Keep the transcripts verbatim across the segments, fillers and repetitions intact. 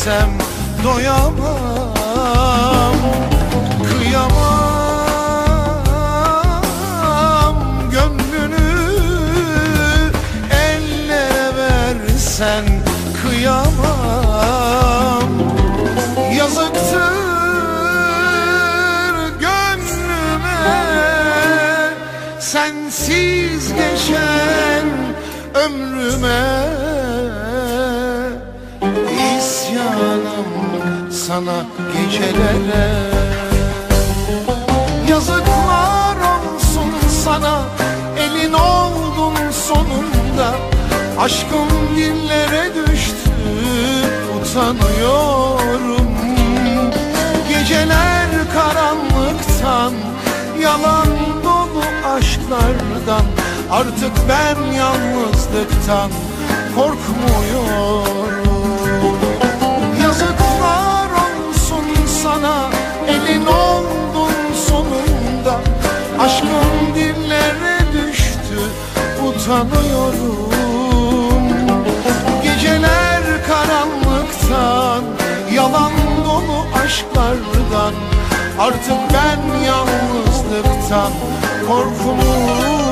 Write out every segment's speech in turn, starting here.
versem doyamam. Kıyamam gönlünü ellere versen kıyamam. Yazıktır gönlüme sensiz geçen ömrüme. İsyanım sana gecelere. Yazıklar olsun sana, elin oldun sonunda. Aşkım dillere düştü, utanıyorum. Geceler karanlıktan, yalan dolu aşklardan. Artık ben yalnızlıktan korkmuyorum. Yazıklar olsun sana, elin oldun sonunda. Aşkım dillere düştü, utanıyorum. Geceler karanlıktan, yalan dolu aşklardan. Artık ben yalnızlıktan korkmuyorum.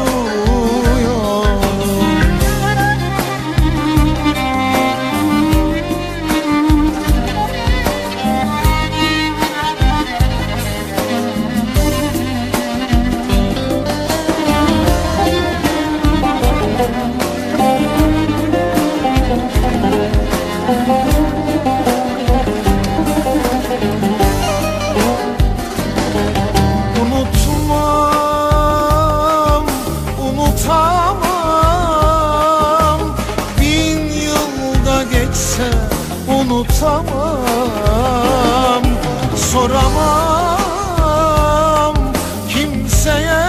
Unutmam, unutamam. Bin yılda geçse unutamam. Soramam kimseye,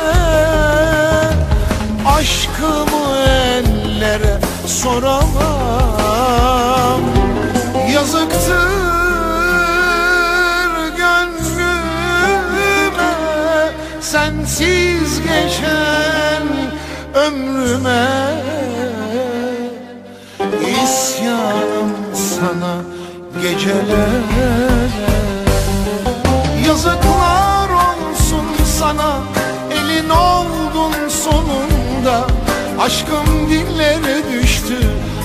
aşkımı ellere soramam. Yazıktır gönlüme sensiz geçen ömrüme. İsyanım sana gecelere. Yazıklar olsun sana, elin oldun sonunda. Aşkım dillere düştü,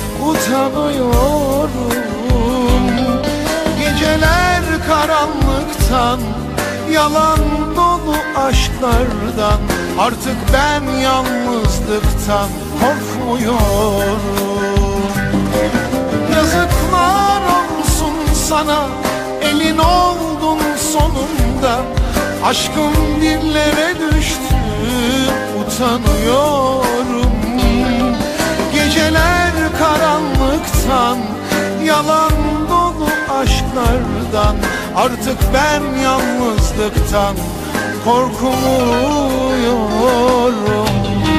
utanıyorum. Geceler karanlıktan, yalan dolu aşklardan. Artık ben yalnızlıktan korkmuyorum. Yazıklar olsun sana, elin oldun sonunda. Aşkım dillere düştü, utanıyorum. Geceler karanlıktan, yalan dolu aşklardan. Artık ben yalnızlıktan korkmuyorum.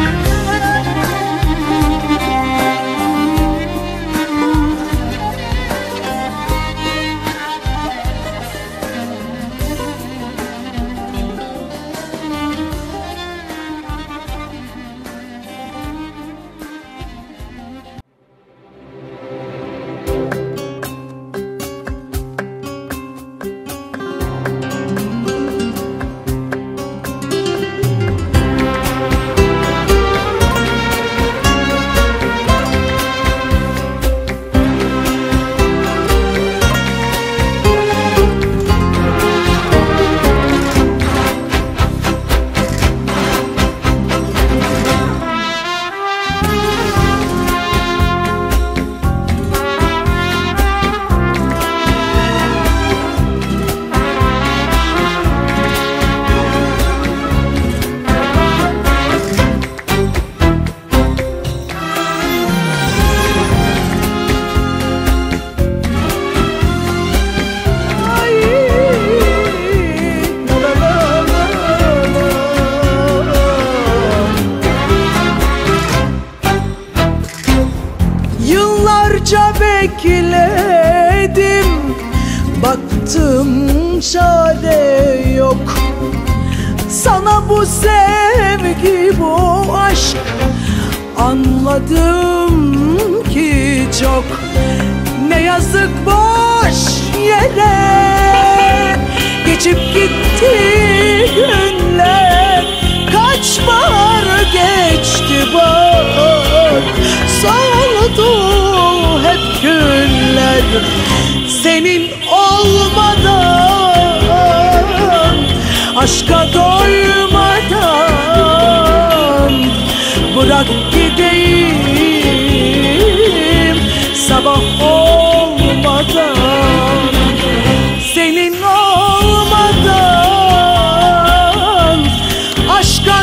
bekledim, baktım çare yok. Sana bu sevgi, bu aşk anladım ki çok. Ne yazık bu boş yere. Geçip gitti günler, kaç bahar geçti bak, soldu hep güller. Senin olmadan, aşka doymadan, bırak gideyim sabah olmadan. Senin olmadan, aşka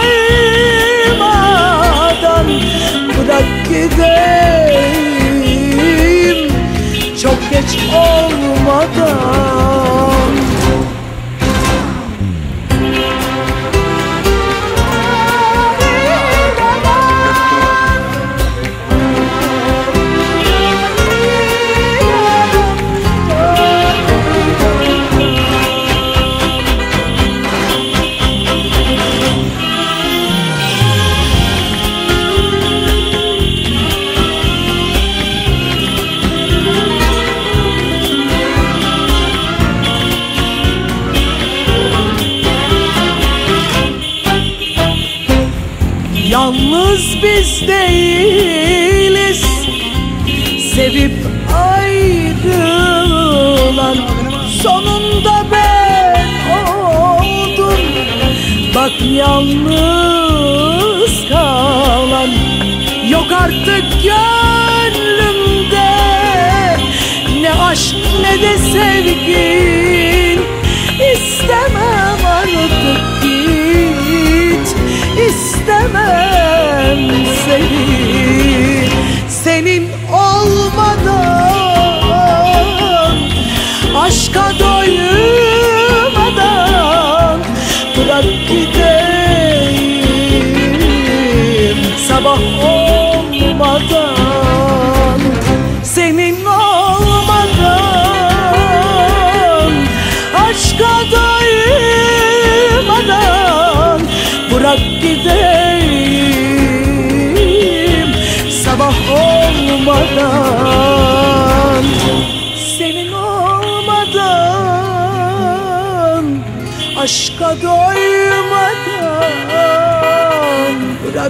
doymadan, bırak gideyim çok geç olmadan. Yalnız biz değiliz, sevip ayrılan, sonunda ben oldum bak yalnız kalan. Yok artık gönlümde ne aşk ne de sevgin, istemem artık git, istemem seni. Senin olmadan, aşka doymadan, bırak gideyim sabah olmadan. Senin olmadan, aşka doymadan, bırak gideyim sabah olmadan. Senin olmadan, aşka doymadan, bırak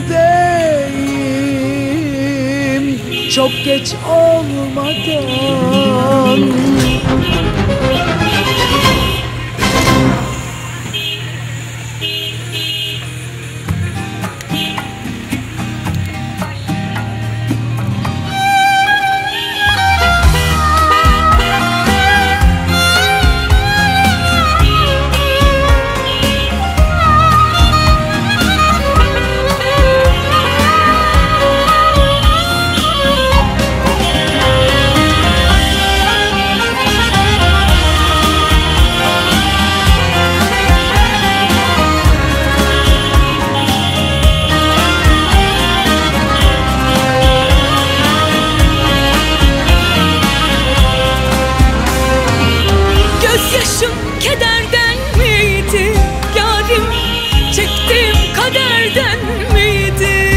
gideyim çok geç olmadan. Gözyaşım kederden miydi yarim, çektiğim kaderden miydi?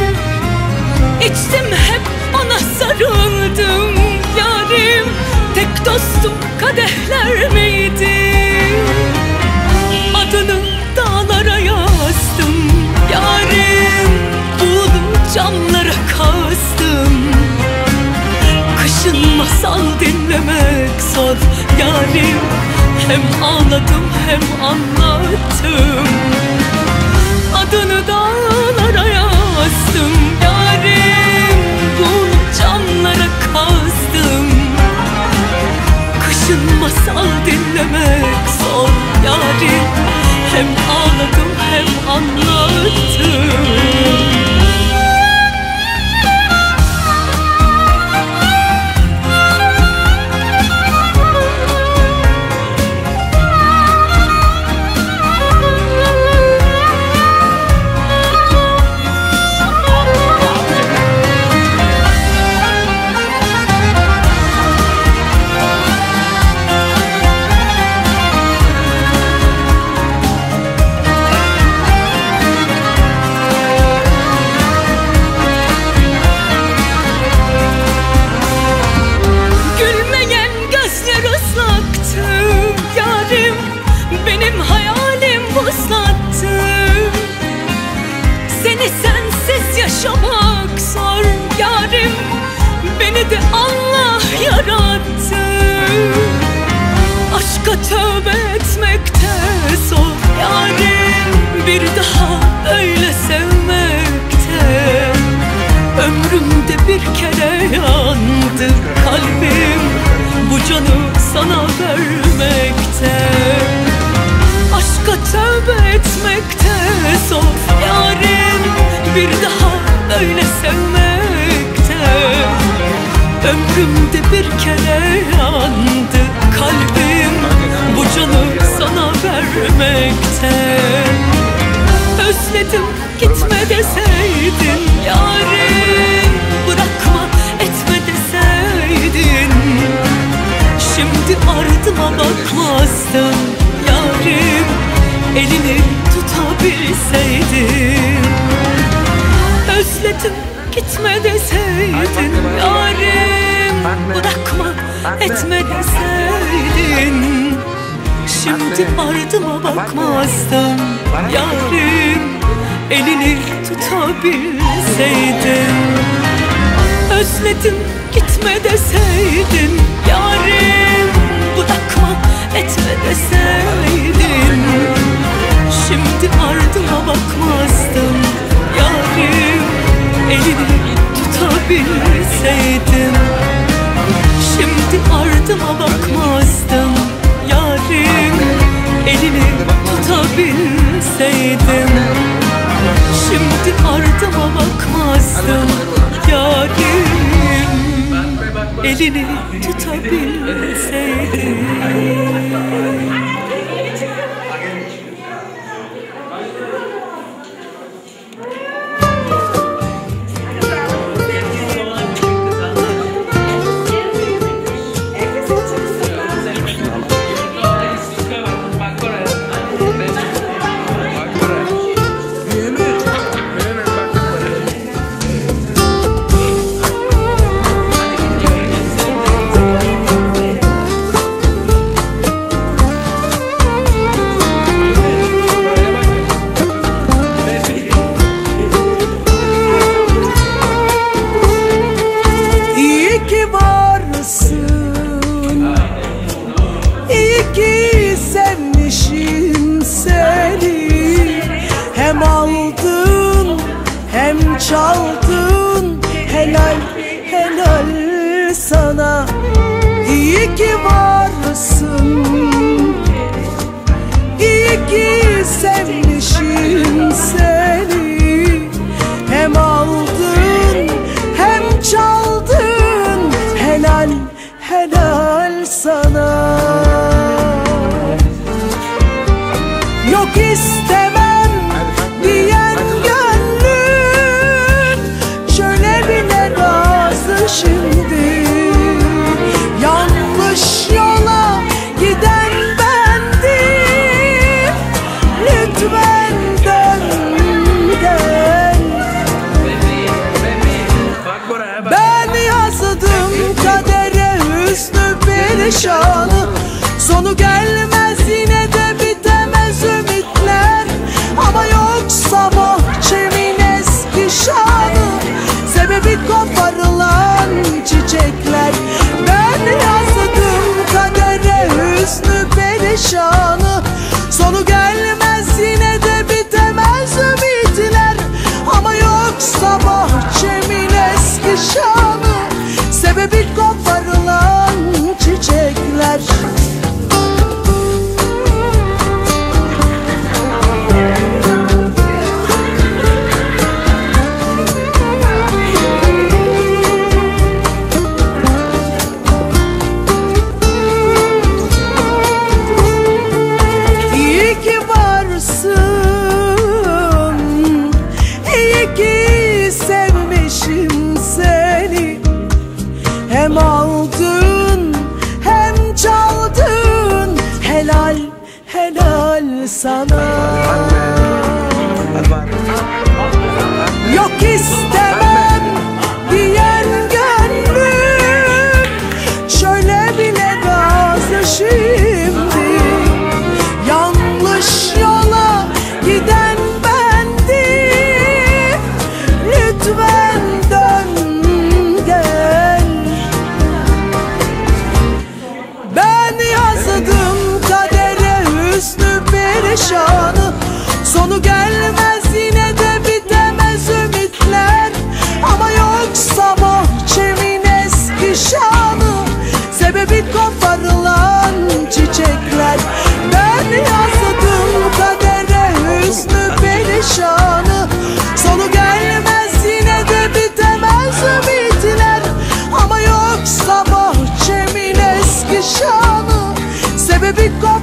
İçtim hep ona sarıldım yarim, tek dostum kadehler miydi? Adını dağlara yazdım yarim, buğulu camlara kazdım. Kışın masal dinlemek zor yarim, hem ağladım hem anlattım. Adını dağlara yazdım yarim, buğulu camlara kazdım. Kışın masal dinlemek zor yarim, hem ağladım hem anlattım. yarattı. Aşka tövbe etmekte zor yarim, bir daha öyle sevmekte. Ömrümde bir kere yandı kalbim, bu canı sana vermekte. Aşka tövbe etmekte zor yarim, bir daha öyle sevmekte. Ömrümde bir kere yandı kalbim, bu canı sana vermekte. Özledim gitme deseydin yarim, bırakma etme deseydin. Şimdi ardıma bakmazdın yarim, elini tutabilseydin. Özledim gitme deseydin yarim, bırakma etme deseydin. Şimdi ardıma bakmazdım yarim, elini tutabilseydin. Özledim gitme deseydin yarim, bırakma etme deseydin. Şimdi ardıma bakmazdım yarim, elini tutabilseydim. Şimdi ardıma bakmazdım yarim, elini tutabilseydim. Şimdi ardıma bakmazdım yarim, elini tutabilseydim. Çaldın, helal helal sana. İyi ki varsın, iyi ki sevmişim seni. Hem aldın hem çaldın, helal helal sana. Yok istemem diyen şimdi, yanlış yola giden bendim. Lütfen dön gel. Ben yazdım kadere hüsnü perişanı, sonu gelmez yine de bitemez ümitler. Ama yoksa bahçemin eski şanı, sebebi koparılan çiçekler. Ben yazdım kadere hüsnü perişanı, sonu gelmez yine de bitemez ümitler. Ama yoksa bahçemin eski şanı, sebebi koparılan çiçekler. Hem aldın hem çaldın, helal helal sana. Yok istemem diyen gönlüm, şöyle bile razı şimdi. Yanlış yola giden bendim. Lütfen dön gel. Sebebi